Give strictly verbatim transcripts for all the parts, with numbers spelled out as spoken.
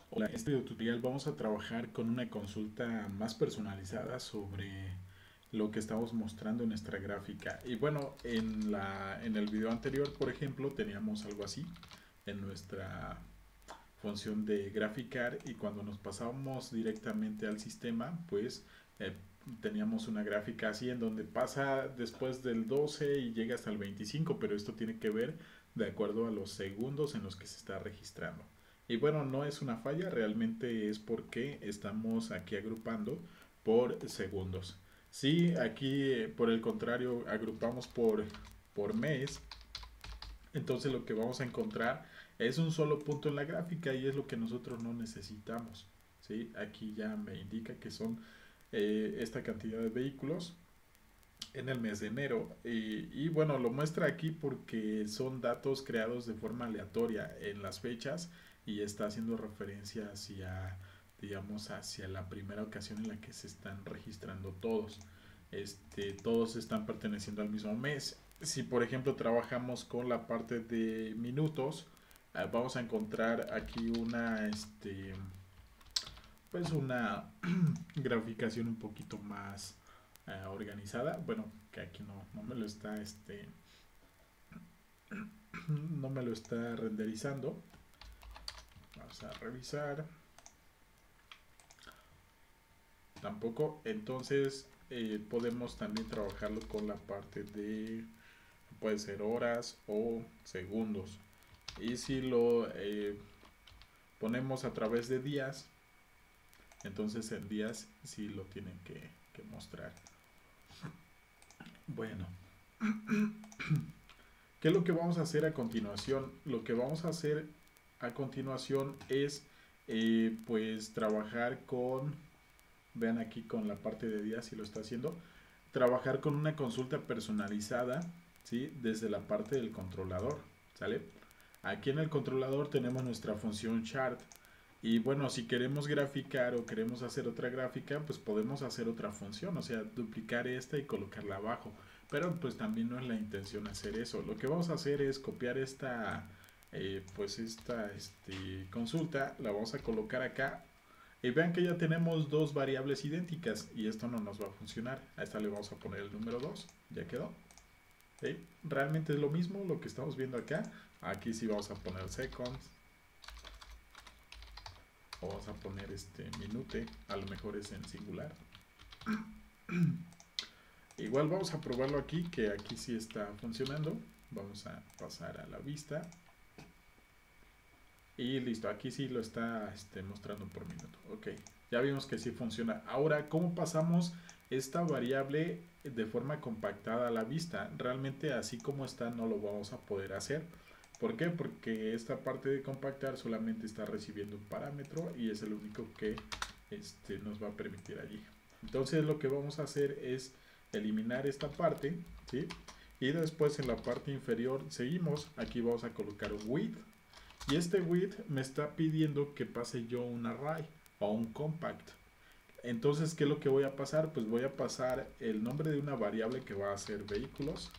Hola, en este tutorial vamos a trabajar con una consulta más personalizada sobre lo que estamos mostrando en nuestra gráfica. Y bueno, en la, en el video anterior, por ejemplo, teníamos algo así en nuestra función de graficar, y cuando nos pasábamos directamente al sistema, pues eh, teníamos una gráfica así en donde pasa después del doce y llega hasta el veinticinco, pero esto tiene que ver de acuerdo a los segundos en los que se está registrando. Y bueno, no es una falla, realmente es porque estamos aquí agrupando por segundos. Si aquí, eh, por el contrario, agrupamos por, por mes, entonces lo que vamos a encontrar es un solo punto en la gráfica, y es lo que nosotros no necesitamos. ¿Sí? Aquí ya me indica que son eh, esta cantidad de vehículos en el mes de enero. Y, y bueno, lo muestra aquí porque son datos creados de forma aleatoria en las fechas, y está haciendo referencia hacia, digamos, hacia la primera ocasión en la que se están registrando todos. Este, todos están perteneciendo al mismo mes. Si por ejemplo trabajamos con la parte de minutos, eh, vamos a encontrar aquí una, este, pues una graficación un poquito más eh, organizada. Bueno, que aquí no, no me lo está, este, no me lo está renderizando. Vamos a revisar. Tampoco. Entonces eh, podemos también trabajarlo con la parte de, puede ser horas o segundos. Y si lo eh, ponemos a través de días, entonces en días sí lo tienen que, que mostrar. Bueno, ¿qué es lo que vamos a hacer a continuación? Lo que vamos a hacer a continuación es eh, pues trabajar con, vean aquí con la parte de días si lo está haciendo, trabajar con una consulta personalizada, ¿sí? Desde la parte del controlador, ¿sale? Aquí en el controlador tenemos nuestra función chart, y bueno, si queremos graficar o queremos hacer otra gráfica, pues podemos hacer otra función, o sea, duplicar esta y colocarla abajo. Pero pues también no es la intención hacer eso. Lo que vamos a hacer es copiar esta, eh, pues esta este, consulta, la vamos a colocar acá. Y vean que ya tenemos dos variables idénticas, y esto no nos va a funcionar. A esta le vamos a poner el número dos, ya quedó. ¿Sí? Realmente es lo mismo lo que estamos viendo acá. Aquí sí vamos a poner seconds, o vamos a poner este minute, a lo mejor es en singular. Igual vamos a probarlo aquí, que aquí sí está funcionando. Vamos a pasar a la vista. Y listo, aquí sí lo está este, mostrando por minuto. Ok, ya vimos que sí funciona. Ahora, ¿cómo pasamos esta variable de forma compactada a la vista? Realmente así como está no lo vamos a poder hacer. ¿Por qué? Porque esta parte de compactar solamente está recibiendo un parámetro, y es el único que este, nos va a permitir allí. Entonces lo que vamos a hacer es eliminar esta parte, ¿sí? Y después en la parte inferior seguimos. Aquí vamos a colocar un width, y este width me está pidiendo que pase yo un array o un compact. Entonces, ¿qué es lo que voy a pasar? Pues voy a pasar el nombre de una variable que va a ser vehículos,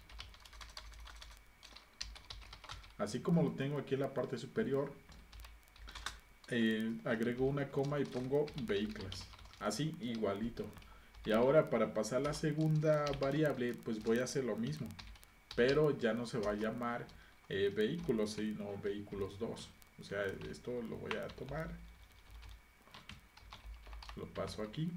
así como lo tengo aquí en la parte superior. Eh, agrego una coma y pongo vehículos, así igualito. Y ahora para pasar la segunda variable, pues voy a hacer lo mismo, pero ya no se va a llamar eh, vehículos, sino vehículos dos. O sea, esto lo voy a tomar, lo paso aquí,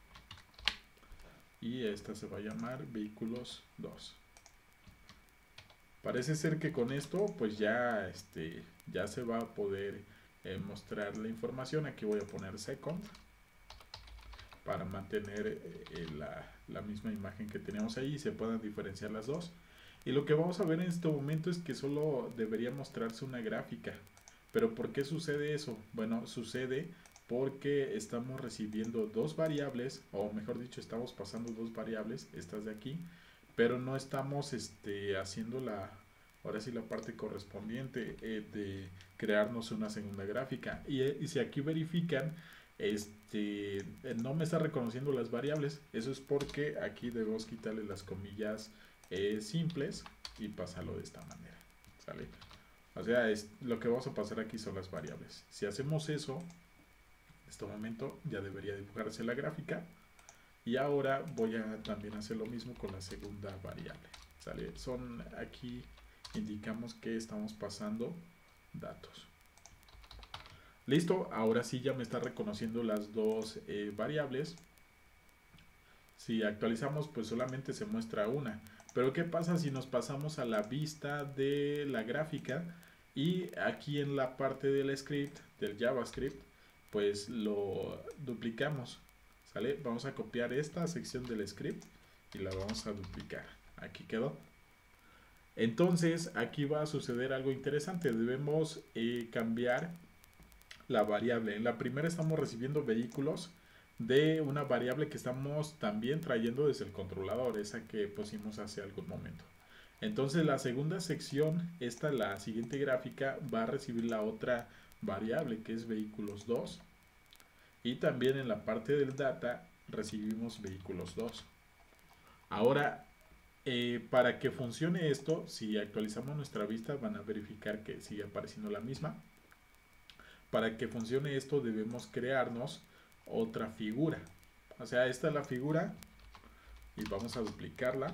y esta se va a llamar vehículos dos. Parece ser que con esto pues ya este ya se va a poder eh, mostrar la información. Aquí voy a poner second para mantener eh, la, la misma imagen que tenemos ahí y se puedan diferenciar las dos. Y lo que vamos a ver en este momento es que solo debería mostrarse una gráfica. Pero ¿por qué sucede eso? Bueno, sucede porque estamos recibiendo dos variables, o mejor dicho, estamos pasando dos variables, estas de aquí, pero no estamos este, haciendo la, ahora sí la parte correspondiente eh, de crearnos una segunda gráfica. Y, y si aquí verifican, este, no me está reconociendo las variables. Eso es porque aquí debemos quitarle las comillas eh, simples y pasarlo de esta manera, ¿sale? O sea, es, lo que vamos a pasar aquí son las variables. Si hacemos eso, En este momento ya debería dibujarse la gráfica. Y ahora voy a también hacer lo mismo con la segunda variable. ¿Sale? Son aquí indicamos que estamos pasando datos. Listo, ahora sí ya me está reconociendo las dos eh, variables. Si actualizamos, pues solamente se muestra una. Pero ¿qué pasa si nos pasamos a la vista de la gráfica y aquí en la parte del script, del JavaScript, pues lo duplicamos? ¿Sale? Vamos a copiar esta sección del script y la vamos a duplicar. Aquí quedó. Entonces, aquí va a suceder algo interesante. Debemos eh, cambiar la variable. En la primera estamos recibiendo vehículos de una variable que estamos también trayendo desde el controlador, esa que pusimos hace algún momento. Entonces la segunda sección, esta, la siguiente gráfica, va a recibir la otra variable que es vehículos dos. Y también en la parte del data recibimos vehículos dos. Ahora, eh, para que funcione esto, si actualizamos nuestra vista, van a verificar que sigue apareciendo la misma. Para que funcione esto debemos crearnos otra figura. O sea, esta es la figura y vamos a duplicarla.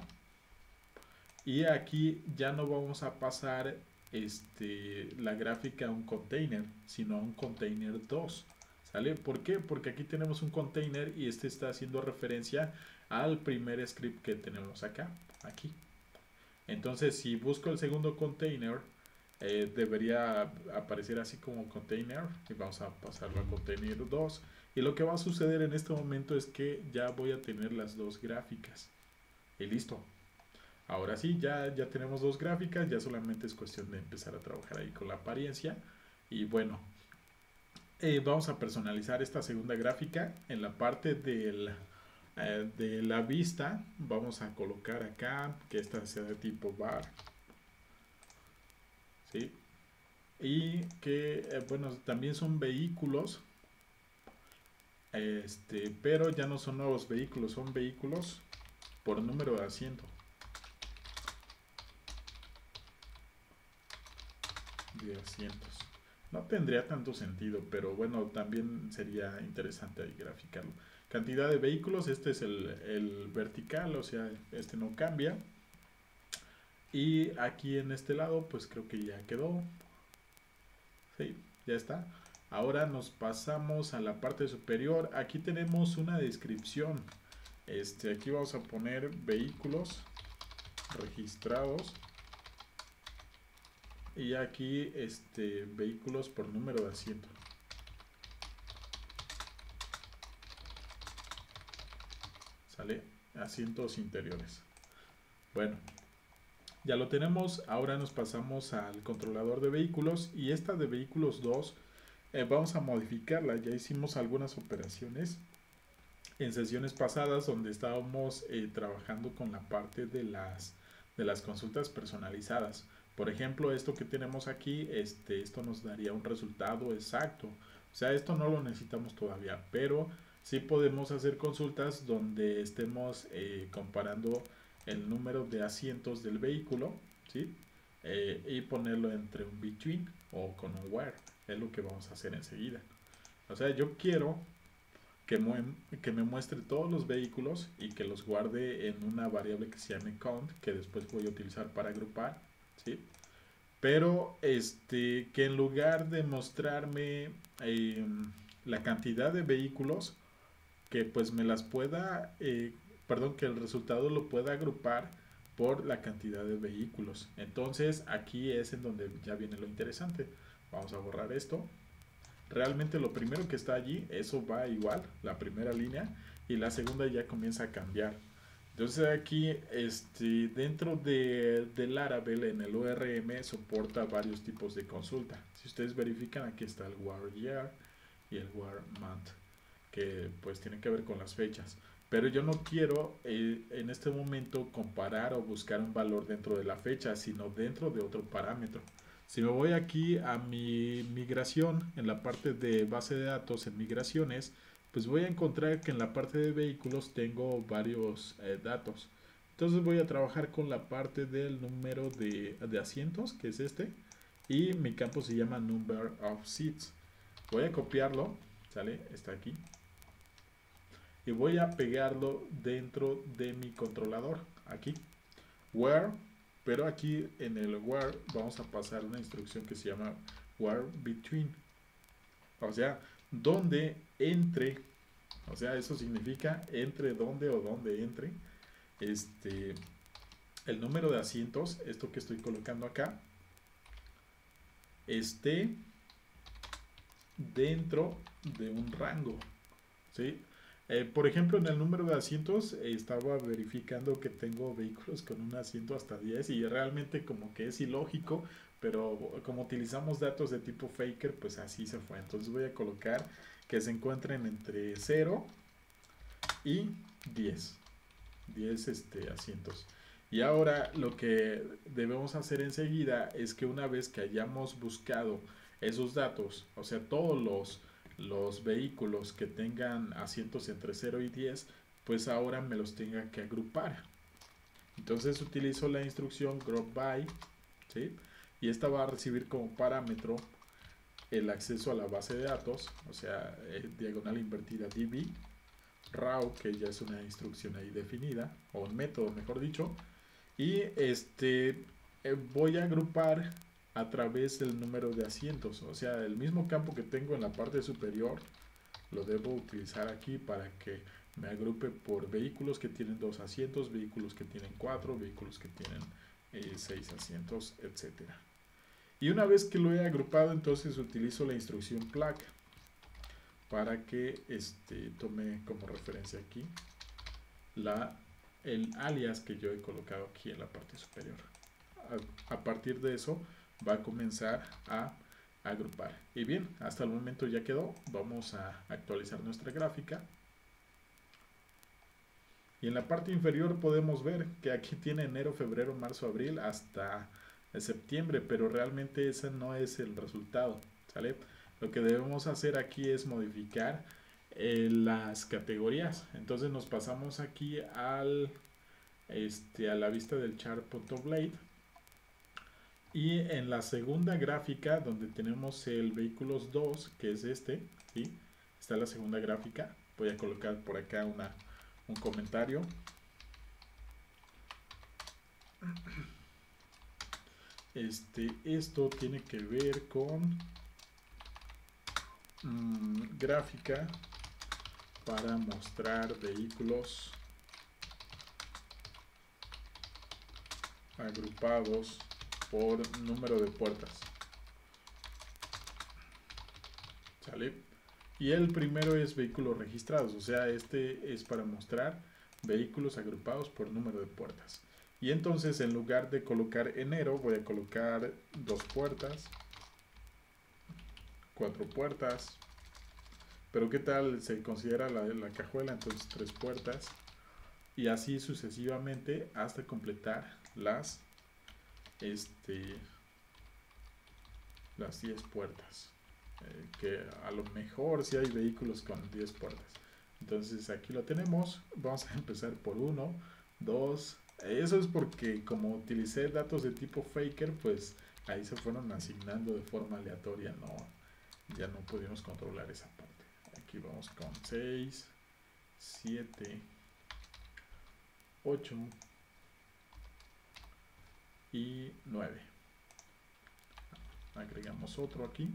Y aquí ya no vamos a pasar este, la gráfica a un container, sino a un container dos. ¿Sale? ¿Por qué? Porque aquí tenemos un container y este está haciendo referencia al primer script que tenemos acá, aquí. Entonces, si busco el segundo container, eh, debería aparecer así como container y vamos a pasarlo a container dos. Y lo que va a suceder en este momento es que ya voy a tener las dos gráficas. Y listo. Ahora sí, ya, ya tenemos dos gráficas, ya solamente es cuestión de empezar a trabajar ahí con la apariencia. Y bueno, eh, vamos a personalizar esta segunda gráfica. En la parte del, eh, de la vista, vamos a colocar acá que esta sea de tipo bar. ¿Sí? Y que, eh, bueno, también son vehículos. Este, pero ya no son nuevos vehículos, son vehículos por número de asiento. De asientos. No tendría tanto sentido, pero bueno, también sería interesante ahí graficarlo. Cantidad de vehículos, este es el, el vertical, o sea, este no cambia. Y aquí en este lado, pues creo que ya quedó. Sí, ya está. Ahora nos pasamos a la parte superior. Aquí tenemos una descripción. Este, aquí vamos a poner vehículos registrados. Y aquí este, vehículos por número de asiento. ¿Sale? Asientos interiores. Bueno, ya lo tenemos. Ahora nos pasamos al controlador de vehículos. Y esta de vehículos dos, eh, vamos a modificarla. Ya hicimos algunas operaciones en sesiones pasadas donde estábamos eh, trabajando con la parte de las, de las consultas personalizadas. Por ejemplo, esto que tenemos aquí, este, esto nos daría un resultado exacto. O sea, esto no lo necesitamos todavía, pero sí podemos hacer consultas donde estemos eh, comparando el número de asientos del vehículo, ¿sí? Eh, y ponerlo entre un between o con un where. Es lo que vamos a hacer enseguida. O sea, yo quiero que, mu que me muestre todos los vehículos y que los guarde en una variable que se llame count, que después voy a utilizar para agrupar. ¿Sí? Pero este, que en lugar de mostrarme eh, la cantidad de vehículos, que pues me las pueda, eh, perdón, que el resultado lo pueda agrupar por la cantidad de vehículos. Entonces aquí es en donde ya viene lo interesante. Vamos a borrar esto. Realmente lo primero que está allí, eso va igual, la primera línea, y la segunda ya comienza a cambiar. Entonces aquí este, dentro de, del Laravel en el O R M soporta varios tipos de consulta. Si ustedes verifican, aquí está el where year y el where month, que pues tiene que ver con las fechas. Pero yo no quiero eh, en este momento comparar o buscar un valor dentro de la fecha, sino dentro de otro parámetro. Si me voy aquí a mi migración, en la parte de base de datos en migraciones, pues voy a encontrar que en la parte de vehículos tengo varios eh, datos. Entonces voy a trabajar con la parte del número de, de asientos, que es este, y mi campo se llama number of seats. Voy a copiarlo, ¿sale? Está aquí. Y voy a pegarlo dentro de mi controlador, aquí. Where, pero aquí en el where vamos a pasar una instrucción que se llama where between. O sea, donde entre, o sea, eso significa entre donde o donde entre este el número de asientos, esto que estoy colocando acá, esté dentro de un rango, ¿sí? Eh, por ejemplo, en el número de asientos eh, estaba verificando que tengo vehículos con un asiento hasta diez y realmente como que es ilógico, pero como utilizamos datos de tipo faker, pues así se fue. Entonces voy a colocar que se encuentren entre cero y diez. diez este, asientos. Y ahora lo que debemos hacer enseguida es que una vez que hayamos buscado esos datos, o sea, todos los los vehículos que tengan asientos entre cero y diez, pues ahora me los tenga que agrupar. Entonces utilizo la instrucción group by, ¿sí? Y esta va a recibir como parámetro el acceso a la base de datos, o sea, eh, diagonal invertida db, raw, que ya es una instrucción ahí definida, o un método mejor dicho, y este eh, voy a agrupar a través del número de asientos, o sea, el mismo campo que tengo en la parte superior lo debo utilizar aquí para que me agrupe por vehículos que tienen dos asientos, vehículos que tienen cuatro, vehículos que tienen eh, seis asientos, etcétera. Y una vez que lo he agrupado, entonces utilizo la instrucción plug para que este, tome como referencia aquí la, el alias que yo he colocado aquí en la parte superior. A, a partir de eso va a comenzar a agrupar. Y bien, hasta el momento ya quedó. Vamos a actualizar nuestra gráfica. Y en la parte inferior podemos ver que aquí tiene enero, febrero, marzo, abril hasta septiembre, pero realmente ese no es el resultado, ¿sale? Lo que debemos hacer aquí es modificar eh, las categorías. Entonces nos pasamos aquí al este, a la vista del chart.blade. Y en la segunda gráfica, donde tenemos el vehículos dos, que es este, ¿sí? Está la segunda gráfica. Voy a colocar por acá una, un comentario. Este, esto tiene que ver con mmm, gráfica para mostrar vehículos agrupados por número de puertas. ¿Sale? Y el primero es vehículos registrados, o sea, este es para mostrar vehículos agrupados por número de puertas. Y entonces en lugar de colocar enero, voy a colocar dos puertas, cuatro puertas, pero ¿qué tal se considera la, la cajuela? Entonces tres puertas, y así sucesivamente hasta completar las este las diez puertas, eh, que a lo mejor si hay vehículos con diez puertas. Entonces aquí lo tenemos. Vamos a empezar por uno, dos. Eso es porque como utilicé datos de tipo faker, pues ahí se fueron asignando de forma aleatoria, no, ya no pudimos controlar esa parte. Aquí vamos con seis, siete, ocho y nueve. Agregamos otro aquí.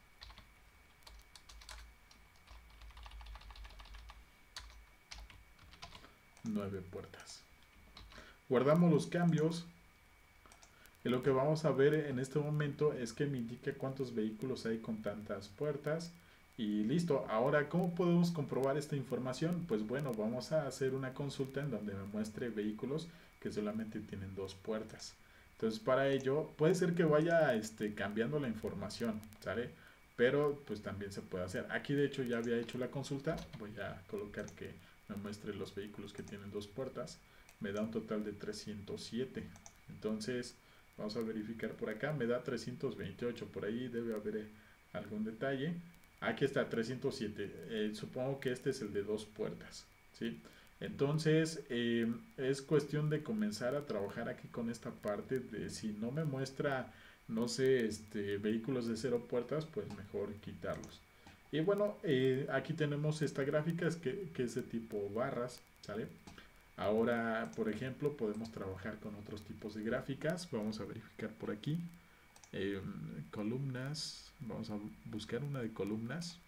nueve puertas. Guardamos los cambios. Y lo que vamos a ver en este momento es que me indica cuántos vehículos hay con tantas puertas. Y listo. Ahora, ¿cómo podemos comprobar esta información? Pues bueno, vamos a hacer una consulta en donde me muestre vehículos que solamente tienen dos puertas. Entonces, para ello, puede ser que vaya este, cambiando la información, ¿sale? Pero pues también se puede hacer. Aquí de hecho ya había hecho la consulta. Voy a colocar que me muestre los vehículos que tienen dos puertas. Me da un total de trescientos siete. Entonces vamos a verificar por acá. Me da trescientos veintiocho. Por ahí debe haber algún detalle. Aquí está trescientos siete. Eh, supongo que este es el de dos puertas, ¿sí? Entonces eh, es cuestión de comenzar a trabajar aquí con esta parte de si no me muestra, no sé, este, vehículos de cero puertas, pues mejor quitarlos. Y bueno, eh, aquí tenemos esta gráfica es que, que es de tipo barras, ¿sale? Ahora, por ejemplo, podemos trabajar con otros tipos de gráficas. Vamos a verificar por aquí. Eh, columnas. Vamos a buscar una de columnas.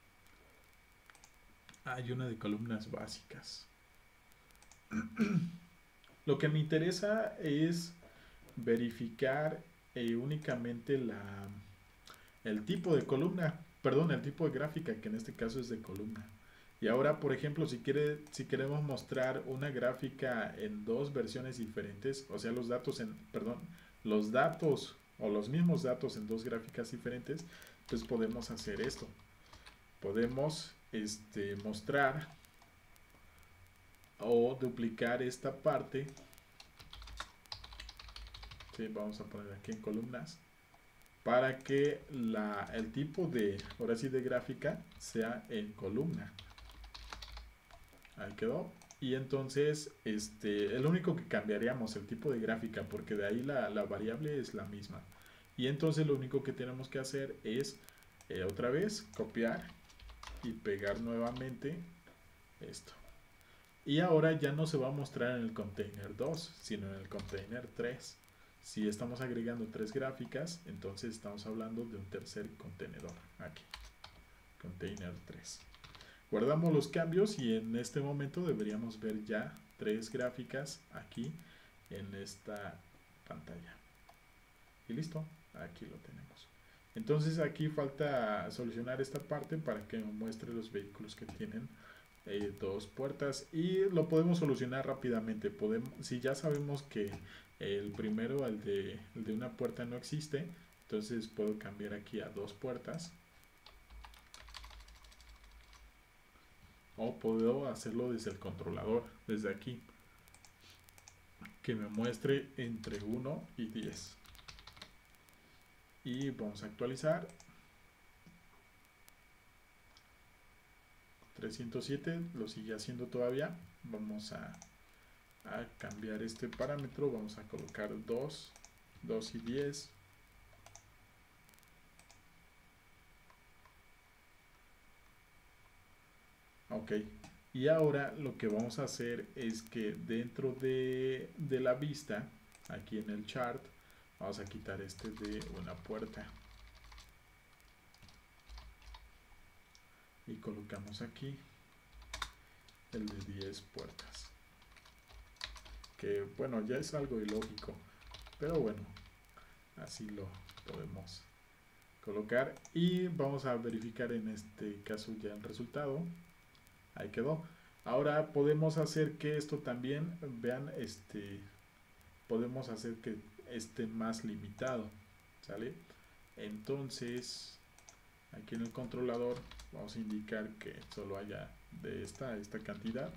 Hay una de columnas básicas. Lo que me interesa es verificar eh, únicamente la, el tipo de columna, perdón, el tipo de gráfica, que en este caso es de columna. Y ahora, por ejemplo, si, quiere, si queremos mostrar una gráfica en dos versiones diferentes, o sea, los datos en, perdón, los datos o los mismos datos en dos gráficas diferentes, pues podemos hacer esto. Podemos este, mostrar o duplicar esta parte. Sí, vamos a poner aquí en columnas para que la, el tipo de, ahora sí, de gráfica sea en columna. Ahí quedó. Y entonces, este, el único que cambiaríamos el tipo de gráfica, porque de ahí la, la variable es la misma. Y entonces lo único que tenemos que hacer es, eh, otra vez, copiar y pegar nuevamente esto. Y ahora ya no se va a mostrar en el container dos, sino en el container tres. Si estamos agregando tres gráficas, entonces estamos hablando de un tercer contenedor. Aquí, container tres. Guardamos los cambios y en este momento deberíamos ver ya tres gráficas aquí en esta pantalla. Y listo, aquí lo tenemos. Entonces aquí falta solucionar esta parte para que me muestre los vehículos que tienen eh, dos puertas, y lo podemos solucionar rápidamente. Podemos, si ya sabemos que el primero, el de, el de una puerta, no existe, entonces puedo cambiar aquí a dos puertas. O puedo hacerlo desde el controlador, desde aquí, que me muestre entre uno y diez. Y vamos a actualizar. trescientos siete lo sigue haciendo todavía. Vamos a, a cambiar este parámetro. Vamos a colocar dos, dos y diez. Ok, y ahora lo que vamos a hacer es que dentro de, de la vista, aquí en el chart, vamos a quitar este de una puerta. Y colocamos aquí el de diez puertas. Que bueno, ya es algo ilógico, pero bueno, así lo podemos colocar. Y vamos a verificar en este caso ya el resultado. Ahí quedó. Ahora podemos hacer que esto también, vean, este, podemos hacer que esté más limitado, ¿sale? Entonces, aquí en el controlador vamos a indicar que solo haya de esta, esta cantidad.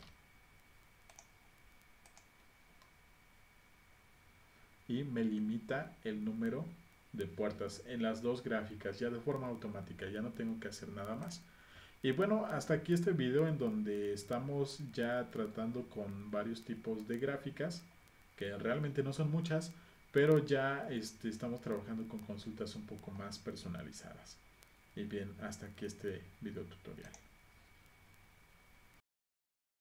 Y me limita el número de puertas en las dos gráficas ya de forma automática, ya no tengo que hacer nada más. Y bueno, hasta aquí este video en donde estamos ya tratando con varios tipos de gráficas, que realmente no son muchas, pero ya este, estamos trabajando con consultas un poco más personalizadas. Y bien, hasta aquí este video tutorial.